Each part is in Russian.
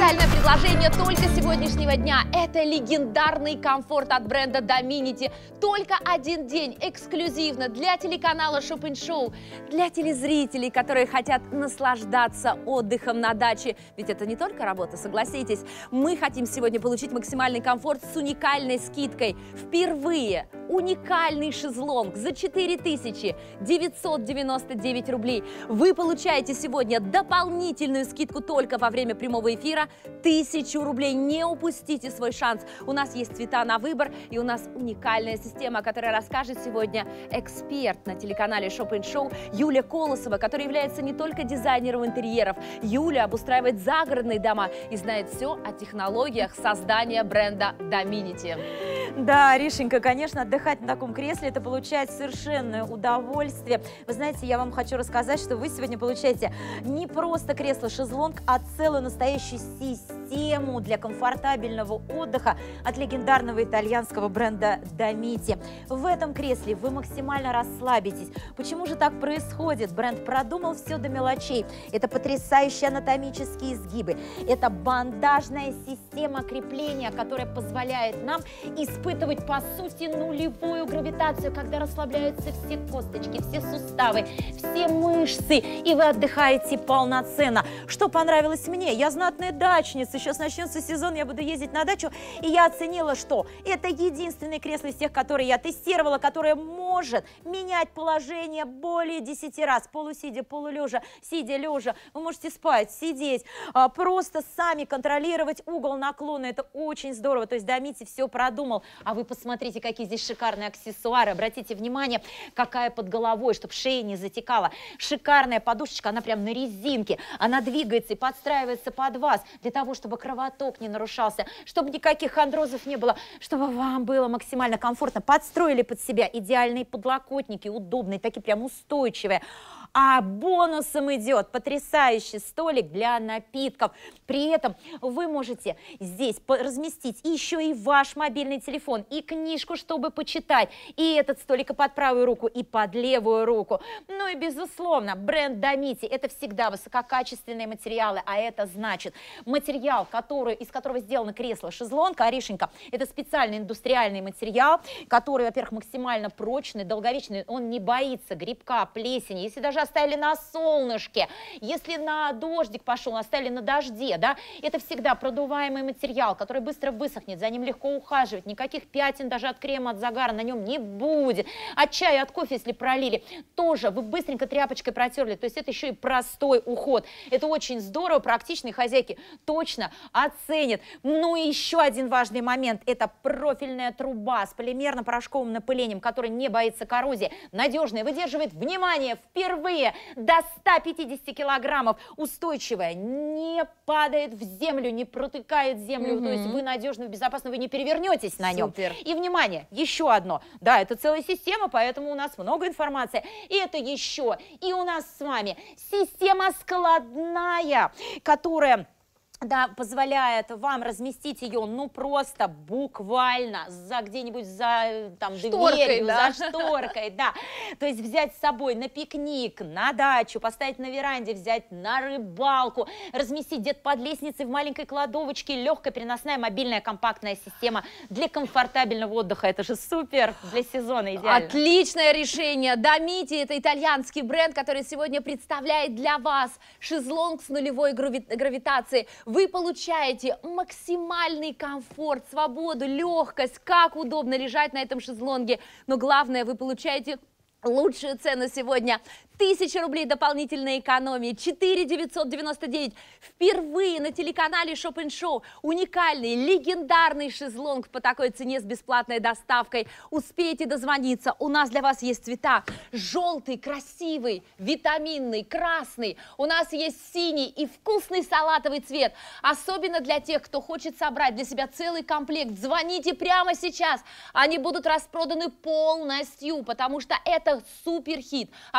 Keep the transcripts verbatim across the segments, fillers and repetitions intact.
Уникальное предложение только сегодняшнего дня. Это легендарный комфорт от бренда Dominity. Только один день эксклюзивно для телеканала Shop and Show, для телезрителей, которые хотят наслаждаться отдыхом на даче. Ведь это не только работа, согласитесь. Мы хотим сегодня получить максимальный комфорт с уникальной скидкой. Впервые уникальный шезлонг за четыре тысячи девятьсот девяносто девять рублей. Вы получаете сегодня дополнительную скидку только во время прямого эфира тысячу рублей. Не упустите свой шанс. У нас есть цвета на выбор, и у нас уникальная система, о которой расскажет сегодня эксперт на телеканале Shop and Show Юлия Колосова, которая является не только дизайнером интерьеров. Юля обустраивает загородные дома и знает все о технологиях создания бренда Dominity. Да, Аришенька, конечно, отдыхать на таком кресле — это получать совершенное удовольствие. Вы знаете, я вам хочу рассказать, что вы сегодня получаете не просто кресло-шезлонг, а целую настоящую систему для комфортабельного отдыха от легендарного итальянского бренда Dominity. В этом кресле вы максимально расслабитесь. Почему же так происходит? Бренд продумал все до мелочей. Это потрясающие анатомические изгибы, это бандажная система крепления, которая позволяет нам испытывать, по сути, нулевую гравитацию, когда расслабляются все косточки, все суставы, все мышцы, и вы отдыхаете полноценно. Что понравилось мне? Я знатная дачница, сейчас начнется сезон, я буду ездить на дачу, и я оценила, что это единственное кресло из тех, которые я тестировала, которое может менять положение более десяти раз, полусидя, полулежа, сидя, лежа. Вы можете спать, сидеть, просто сами контролировать угол наклона. Это очень здорово. То есть Dominity все продумал. А вы посмотрите, какие здесь шикарные аксессуары. Обратите внимание, какая под головой, чтобы шея не затекала. Шикарная подушечка, она прям на резинке. Она двигается и подстраивается под вас, для того, чтобы кровоток не нарушался, чтобы никаких хондрозов не было, чтобы вам было максимально комфортно. Подстроили под себя идеальные подлокотники, удобные, такие прям устойчивые. А бонусом идет потрясающий столик для напитков. При этом вы можете здесь разместить еще и ваш мобильный телефон, и книжку, чтобы почитать, и этот столик и под правую руку, и под левую руку. Ну и, безусловно, бренд Dominity — это всегда высококачественные материалы, а это значит материал, который, из которого сделано кресло-шезлонг, Аришенька, это специальный индустриальный материал, который, во-первых, максимально прочный, долговечный, он не боится грибка, плесени. Если даже оставили на солнышке, если на дождик пошел, оставили на дожде, да, это всегда продуваемый материал, который быстро высохнет, за ним легко ухаживать, никаких пятен даже от крема, от загара на нем не будет. От чая, от кофе, если пролили, тоже вы быстренько тряпочкой протерли, то есть это еще и простой уход. Это очень здорово, практичные хозяйки точно оценят. Ну и еще один важный момент, это профильная труба с полимерно-порошковым напылением, которая не боится коррозии, надежная, выдерживает, внимание, впервые до ста пятидесяти килограммов, устойчивая, не падает в землю, не протыкает землю, mm-hmm. то есть вы надежно, безопасно, вы не перевернетесь на нем. Супер. И, внимание, еще одно, да, это целая система, поэтому у нас много информации, и это еще, и у нас с вами система складная, которая... Да, позволяет вам разместить ее, ну, просто буквально за где-нибудь за там шторкой, дверью, да? за шторкой, да. То есть взять с собой на пикник, на дачу, поставить на веранде, взять на рыбалку, разместить где-то под лестницей в маленькой кладовочке, легкая переносная мобильная компактная система для комфортабельного отдыха. Это же супер для сезона, идеально. Отличное решение. Dominity — это итальянский бренд, который сегодня представляет для вас шезлонг с нулевой грави гравитацией. Вы получаете максимальный комфорт, свободу, легкость, как удобно лежать на этом шезлонге. Но главное, вы получаете лучшую цену сегодня. Тысяча рублей дополнительной экономии, четыре тысячи девятьсот девяносто девять. Впервые на телеканале Shop and Show уникальный, легендарный шезлонг по такой цене с бесплатной доставкой. Успейте дозвониться, у нас для вас есть цвета: желтый, красивый, витаминный, красный. У нас есть синий и вкусный салатовый цвет. Особенно для тех, кто хочет собрать для себя целый комплект. Звоните прямо сейчас, они будут распроданы полностью, потому что это суперхит, актуальный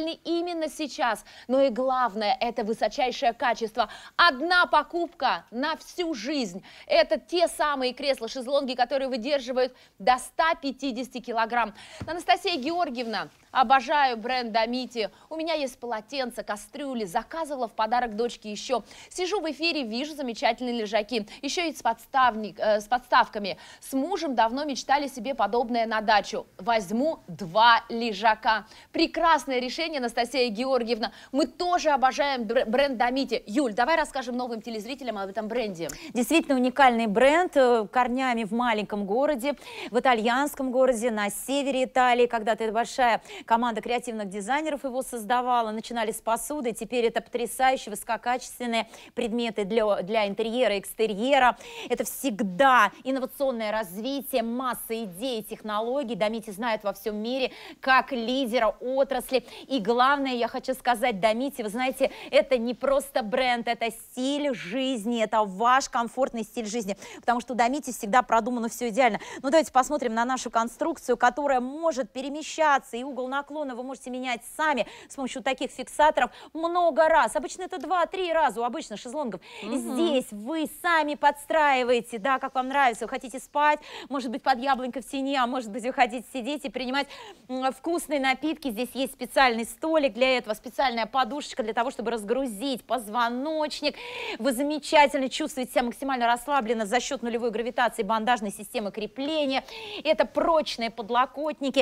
актуальны именно сейчас. Но и главное, это высочайшее качество. Одна покупка на всю жизнь. Это те самые кресла-шезлонги, которые выдерживают до ста пятидесяти килограмм. Анастасия Георгиевна, обожаю бренд Домити. У меня есть полотенца, кастрюли. Заказывала в подарок дочке еще. Сижу в эфире, вижу замечательные лежаки. Еще и с, подставник, э, с подставками. С мужем давно мечтали себе подобное на дачу. Возьму два лежака. Прекрасное решение, Анастасия Георгиевна. Мы тоже обожаем бренд Домити. Юль, давай расскажем новым телезрителям об этом бренде. Действительно уникальный бренд, корнями в маленьком городе, в итальянском городе, на севере Италии. Когда-то это большая команда креативных дизайнеров его создавала. Начинали с посуды, теперь это потрясающие высококачественные предметы для, для интерьера и экстерьера. Это всегда инновационное развитие, масса идей, технологий. Домити знает во всем мире как лидера отрасли. И главное, я хочу сказать, Домити, вы знаете, это не просто бренд, это стиль жизни, это ваш комфортный стиль жизни, потому что у Домити всегда продумано все идеально. Ну, давайте посмотрим на нашу конструкцию, которая может перемещаться, и угол наклона вы можете менять сами с помощью таких фиксаторов много раз. Обычно это два-три раза у обычных шезлонгов. Угу. Здесь вы сами подстраиваете, да, как вам нравится. Вы хотите спать, может быть, под яблонькой в тени, а может быть, вы хотите сидеть и принимать вкусные напитки. Здесь есть специальный столик для этого, специальная подушечка для того, чтобы разгрузить позвоночник. Вы замечательно чувствуете себя максимально расслабленно за счет нулевой гравитации бандажной системы крепления. Это прочные подлокотники,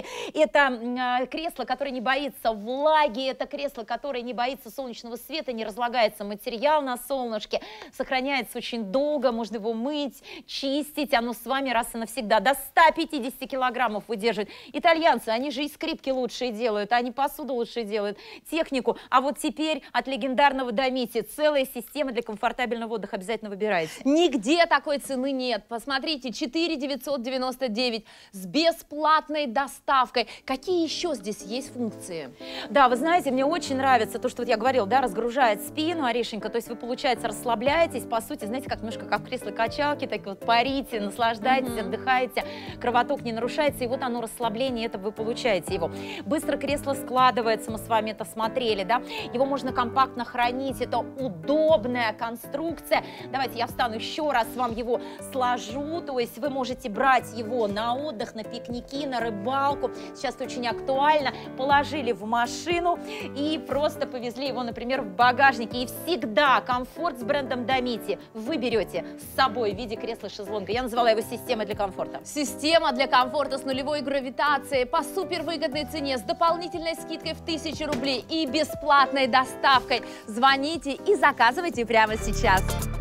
это э, кресло, которое не боится влаги, это кресло, которое не боится солнечного света, не разлагается материал на солнышке, сохраняется очень долго, можно его мыть, чистить, оно с вами раз и навсегда. До ста пятидесяти килограммов выдерживает. Итальянцы, они же и скрипки лучшие делают, они посуду лучше делают, технику. А вот теперь от легендарного Домити целая система для комфортабельного отдыха. Обязательно выбирайте. Нигде такой цены нет. Посмотрите, четыре тысячи девятьсот девяносто девять с бесплатной доставкой. Какие еще здесь есть функции? Да, вы знаете, мне очень нравится то, что вот я говорила, да, разгружает спину, Орешенька, то есть вы, получается, расслабляетесь, по сути, знаете, как немножко как в кресло-качалке, так вот парите, наслаждаетесь, mm-hmm. отдыхаете, кровоток не нарушается, и вот оно расслабление, это вы получаете его. Быстро кресло складывается, мы с вами это смотрели, да, его можно компактно хранить, это удобная конструкция. Давайте я встану еще раз, вам его сложу, то есть вы можете брать его на отдых, на пикники, на рыбалку, сейчас это очень актуально, положили в машину и просто повезли его, например, в багажнике. И всегда комфорт с брендом Домити вы берете с собой в виде кресла-шезлонга. Я называла его системой для комфорта. Система для комфорта с нулевой гравитацией по супервыгодной цене, с дополнительной скидкой в тысячу рублей и бесплатной доставкой. Звоните и заказывайте прямо сейчас.